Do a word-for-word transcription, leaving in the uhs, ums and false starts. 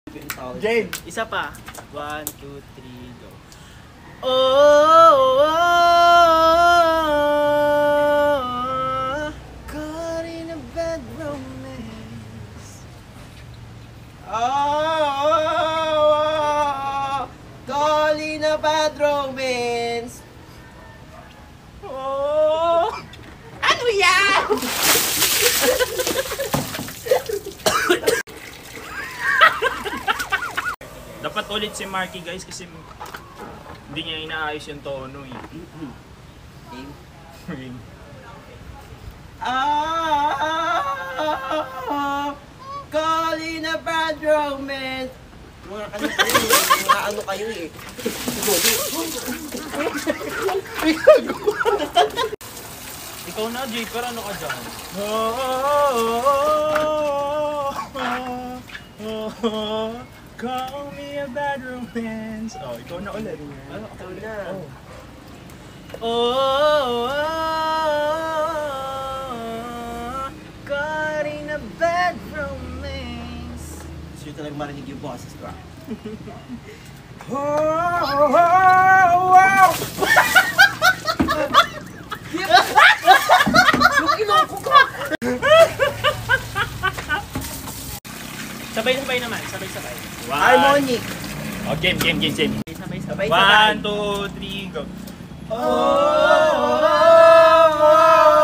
Jane! Isa pa. One, two, three, go. Oh, oh, oh, caught in a bad romance. Oh, oh, oh, caught in a bad romance. Oh, ano yan? Dapat ulit si Marky guys kasi hindi niya inaayos yung tono eh. Ah, call in a bad romance. Mga ano kayo eh, mga ano kayo eh. Ikaw na Jay, pero ano ka dyan? Call me a bad romance. Oh, ikaw na ulit. Ano, ikaw na. Oh, oh, caught in a bad romance. Gusto nyo talagang marinig yung boses ko. oh, oh, wow! Yung iloko ko! Sabay-sabay naman, sabay-sabay. Harmonic! Oh, game, game, game, game. Sabay-sabay. One, two, three, go. Oh, oh, oh, oh.